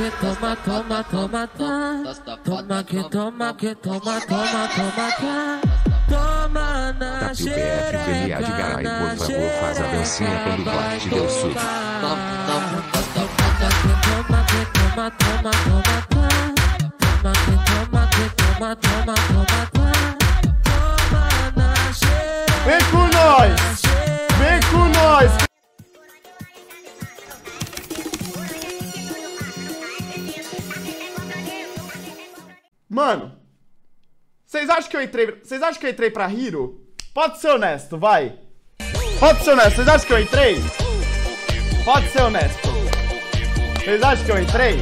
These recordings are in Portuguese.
toma, toma, toma, toma. Toma que toma, que toma, toma, toma, toma. Toma na xereca, de Garay, por favor, faz a dancinha quando bate deu sul. Toma que toma, toma, toma, toma. Toma que toma, que toma, toma, toma, toma. Toma na xereca. Vem com nós! Vem com nós! Mano, vocês acham que eu entrei pra Hero? Pode ser honesto, vai. Pode ser honesto, vocês acham que eu entrei? Pode ser honesto. Vocês acham que eu entrei?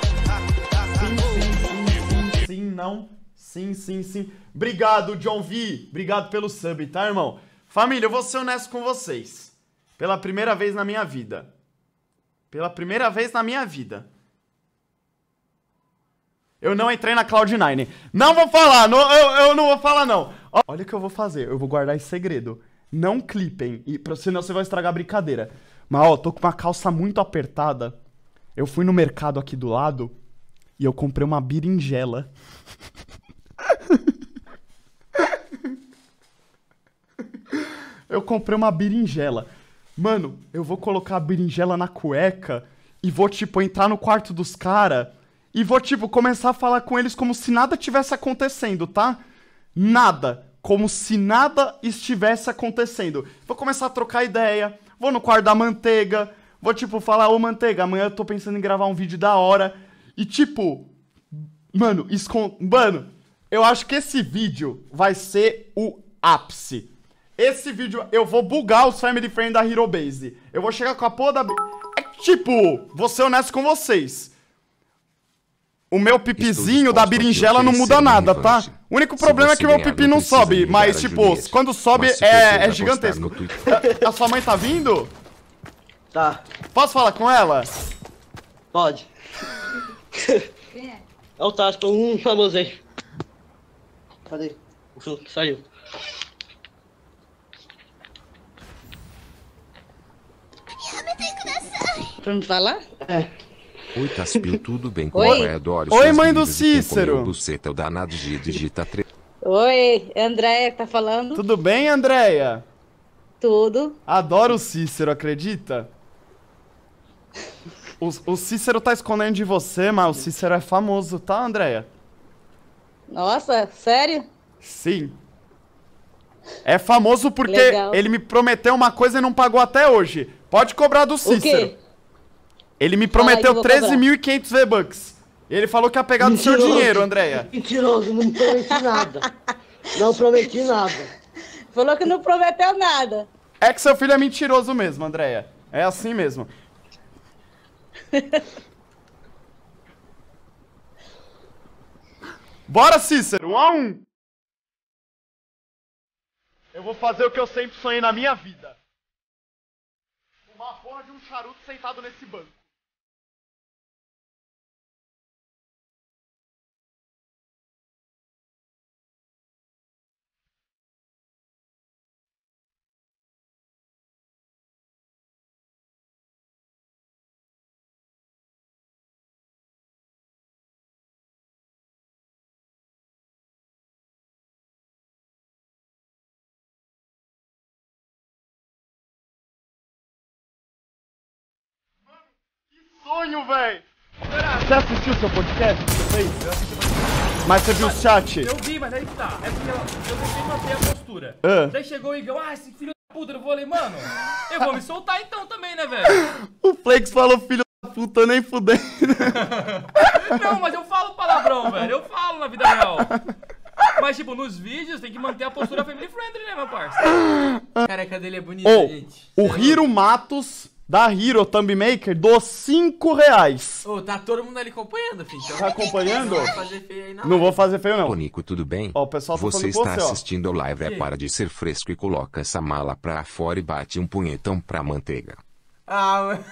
Sim, não. Sim. Obrigado, John V. Obrigado pelo sub, tá, irmão? Família, eu vou ser honesto com vocês. Pela primeira vez na minha vida. Eu não entrei na Cloud9. Não vou falar, eu não vou falar, não. Olha o que eu vou fazer, eu vou guardar esse segredo. Não clipem, senão você vai estragar a brincadeira. Mas, ó, tô com uma calça muito apertada. Eu fui no mercado aqui do lado e eu comprei uma berinjela. Eu comprei uma berinjela. Mano, eu vou colocar a berinjela na cueca e vou, tipo, entrar no quarto dos caras e vou, tipo, começar a falar com eles como se nada tivesse acontecendo, tá? Nada. Como se nada estivesse acontecendo. Vou começar a trocar ideia. Vou no quarto da Manteiga. Vou, tipo, falar, ô Manteiga, amanhã eu tô pensando em gravar um vídeo da hora. E, tipo, mano, eu acho que esse vídeo vai ser o ápice. Esse vídeo, eu vou bugar os Family Friends da Hero Base. Eu vou chegar com a porra da... tipo, vou ser honesto com vocês. O meu pipizinho da berinjela não muda nada, tá? O único problema é que o meu pipi não sobe, mas, tipo, quando sobe é gigantesco. A sua mãe tá vindo? Tá. Posso falar com ela? Pode. É o Tasco, um famoso aí. Cadê? O filho saiu. Pra me falar? É. Oi, Taspio, tudo bem com Oi. a adoro. Oi, mãe do Cícero. Buceta, o danado de digita 3. Oi, Andréia que tá falando? Tudo bem, Andréia? Tudo. Adoro o Cícero, acredita? O Cícero tá escondendo de você, mas o Cícero é famoso, tá, Andréia? Nossa, sério? Sim. É famoso porque Legal. ele me prometeu uma coisa e não pagou até hoje. Pode cobrar do Cícero. O quê? Ele me Fala aí que eu prometeu vou 13.500 V-Bucks. Ele falou que ia pegar do seu dinheiro, Andréia. Mentiroso, não prometi nada. Não prometi nada. Falou que não prometeu nada. É que seu filho é mentiroso mesmo, Andréia. É assim mesmo. Bora, Cícero, 1 a 1. Eu vou fazer o que eu sempre sonhei na minha vida. Uma porra de um charuto sentado nesse banco. Sonho, véi! Você assistiu o seu podcast que você fez? Eu assisti o podcast. Mas você viu o chat? Eu vi, mas aí que tá. É porque eu tentei manter a postura. Daí chegou o Igão, esse filho da puta, eu falei, mano, eu vou me soltar então também, né, velho? O Flex falou filho da puta, nem fudendo. Não, mas eu falo palavrão, velho. Eu falo na vida real. Mas, tipo, nos vídeos tem que manter a postura family friendly, né, meu parceiro? A careca dele é bonita, gente. O Hiro Matos, da Hero Thumb Maker, doou R$5. Ô, tá todo mundo ali acompanhando, filho. Então, Tá acompanhando? não vai fazer feio aí, não. Não vou fazer feio, não. Ô, Nico, tudo bem? Ó, o pessoal tá Você falando com está você, ó. assistindo a live, para de ser fresco e coloca essa mala pra fora e bate um punhetão pra manteiga. Ah, mano.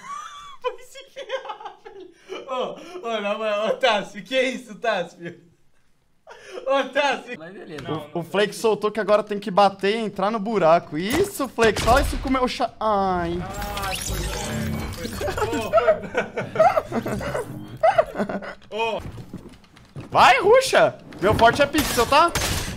Ô, não, mano. Ô, Tássio, que isso, Tássio? Ô, Tássio. Mas beleza. O Flex soltou que agora tem que bater e entrar no buraco. Isso, Flex, fala isso com o meu Ai. Ai, foi Vai, ruxa! Meu forte é pixel, tá?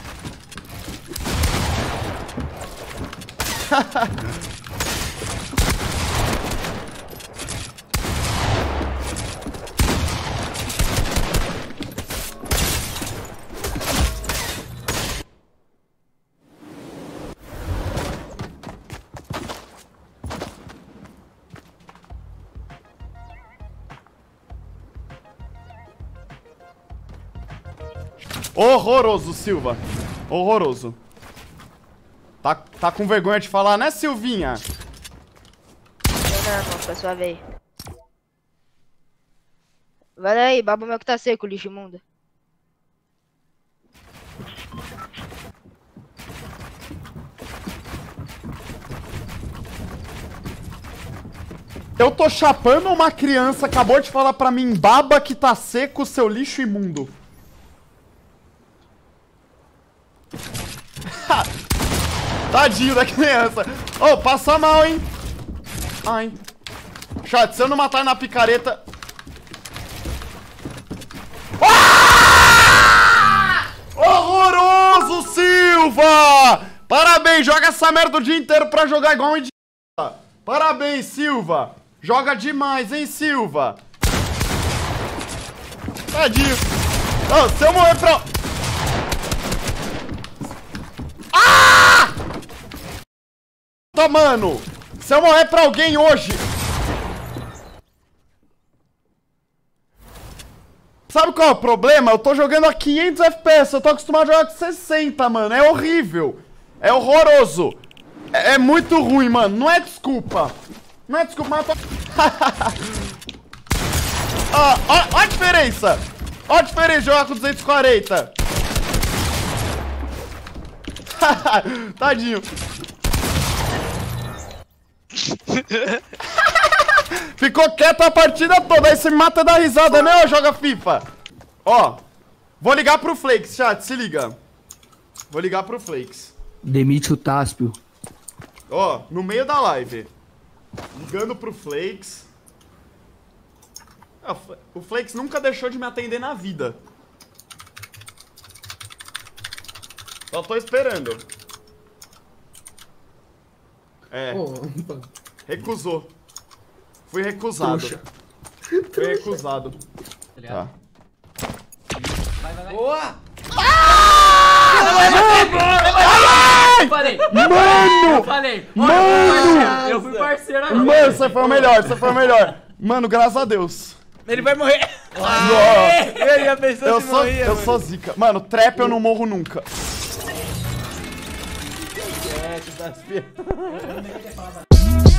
Horroroso, Silva. Horroroso. Tá com vergonha de falar, né, Silvinha? Não, irmão, foi sua vez. Vai aí, baba o meu que tá seco, lixo imundo. Eu tô chapando uma criança, acabou de falar pra mim, baba que tá seco, seu lixo imundo. Tadinho da criança. Ô, passa mal, hein? Ai. Chat, se eu não matar na picareta... Ah! Horroroso, Silva! Parabéns, joga essa merda o dia inteiro pra jogar igual um idiota. Parabéns, Silva. Joga demais, hein, Silva? Tadinho. Ô, se eu morrer pra... Tá, mano, se eu morrer pra alguém hoje... Sabe qual é o problema? Eu tô jogando a 500 FPS, eu tô acostumado a jogar com 60, mano. É horrível. É horroroso. É muito ruim, mano. Não é desculpa. Não é desculpa, mas eu tô... Ó a diferença. Ó a diferença de jogar com 240. Tadinho. Ficou quieto a partida toda, aí você me mata da risada, né, ô joga FIFA? Ó, vou ligar pro Flakes, chat, se liga. Vou ligar pro Flakes. Demite o Táspio. Ó, no meio da live. Ligando pro Flakes. O Flakes nunca deixou de me atender na vida. Só tô esperando. É. Recusou. Fui recusado. Puxa. Fui recusado. Tá. Boa! Eu falei! Mano! Eu falei! Mano! Eu fui parceiro agora! Mano, você foi o melhor, você foi o melhor. Mano, graças a Deus. Ele vai morrer! Nossa. Ele já pensou Eu se sou, morria, eu mano. sou zica. Mano, trap eu não morro nunca. É, tu tá espiando.